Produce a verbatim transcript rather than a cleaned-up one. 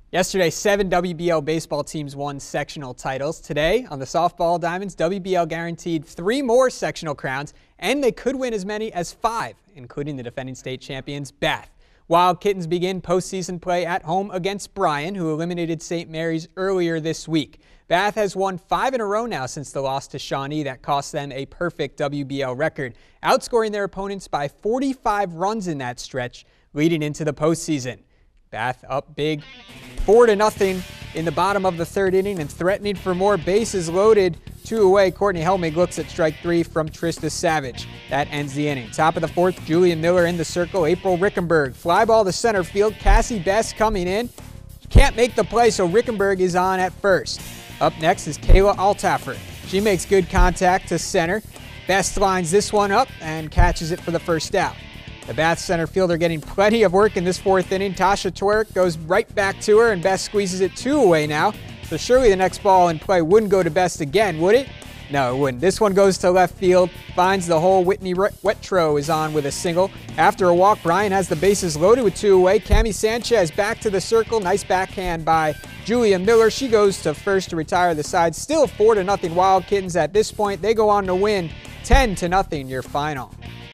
Yesterday, seven W B L baseball teams won sectional titles. Today, on the softball diamonds, W B L guaranteed three more sectional crowns, and they could win as many as five, including the defending state champions, Bath. Wild Kittens begin postseason play at home against Bryan, who eliminated Saint Mary's earlier this week. Bath has won five in a row now since the loss to Shawnee that cost them a perfect W B L record, outscoring their opponents by forty-five runs in that stretch leading into the postseason. Bath up big four to nothing in the bottom of the third inning and threatening for more bases loaded. Two away, Courtney Helmig looks at strike three from Trista Savage. That ends the inning. Top of the fourth, Julian Miller in the circle. April Rickenberg. Fly ball to center field. Cassie Best coming in. Can't make the play, so Rickenberg is on at first. Up next is Kayla Altaffer. She makes good contact to center. Best lines this one up and catches it for the first out. The Bath center fielder getting plenty of work in this fourth inning. Tasha Twerk goes right back to her, and Best squeezes it two away now. So surely the next ball in play wouldn't go to Best again, would it? No, it wouldn't. This one goes to left field, finds the hole. Whitney Wettrow is on with a single. After a walk, Bryan has the bases loaded with two away. Cami Sanchez back to the circle. Nice backhand by Julia Miller. She goes to first to retire the side. Still four to nothing Wild Kittens at this point. They go on to win ten to nothing your final.